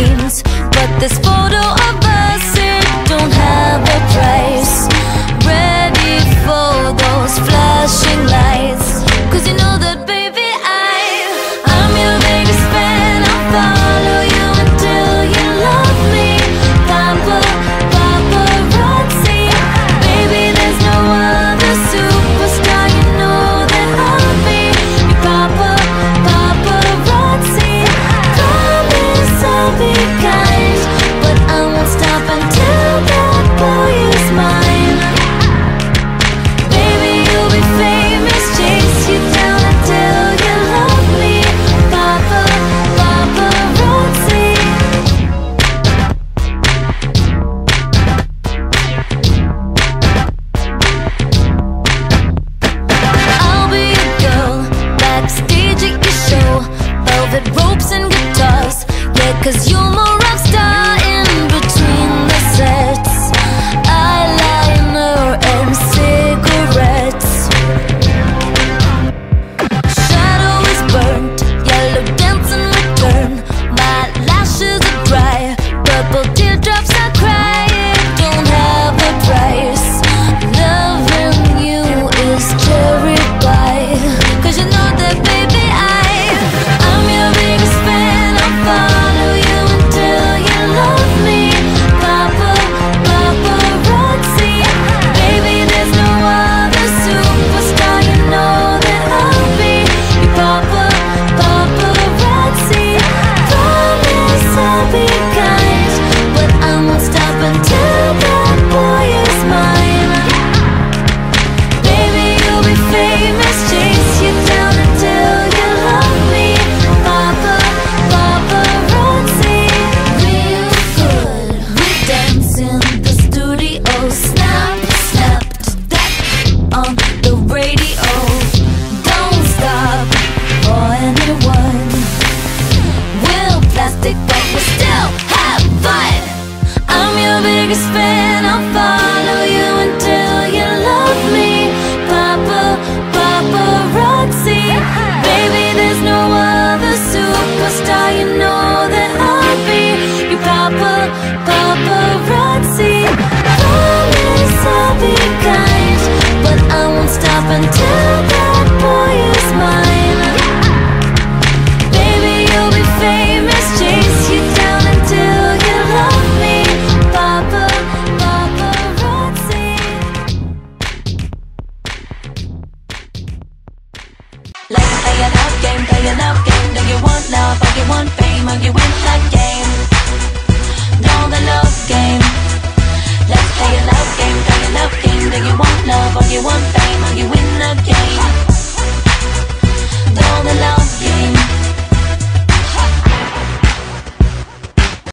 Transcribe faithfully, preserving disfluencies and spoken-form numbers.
magazines, but this photo of us, it don't have a price. Ready for those flashing lights, 'cause you know that baby I, I'm your biggest fan. I'll follow you until you love me. Papa, paparazzi, baby there's no other superstar. You know that I'll be your papa, paparazzi. Promise I'll be kind, but I won't stop until that boy is mine. Baby you'll be famous, chase you down until you love me. Papa, paparazzi. I'll be a girl backstage at your show, velvet ropes and guitars. Yeah, 'cause you're my rock star in between the sets. Eyeliner and cigarettes. Shadow is burnt, yellow dance in return. My lashes are dry, purple teardrops I cry. It don't have a price. Loving you is cherry pie, 'cause you know that baby I, I'm your biggest fan. I'll follow you until you love me. Papa, paparazzi, baby there's no other superstar. You know that I'll be your papa, paparazzi. Promise I'll be kind, but I won't stop until that boy is mine. Baby you'll be famous, chase you down until you love me. Papa, paparazzi. Real good, we dance in the studio. Snap, snap to that on the radio. Don't stop for anyone. We're plastic but we still have fun. I'm your biggest fan. I'll follow you until you love me. Papa, paparazzi, baby there's no other superstar. You know that I'll be your papa, paparazzi. Promise I'll be kind, but I won't stop until that boy is mine. Baby you'll be famous, chase you down until you love me. Papa, paparazzi. Let's play a love game, play a love game. Do you want love or you want fame? Are you in that game? Know the love game.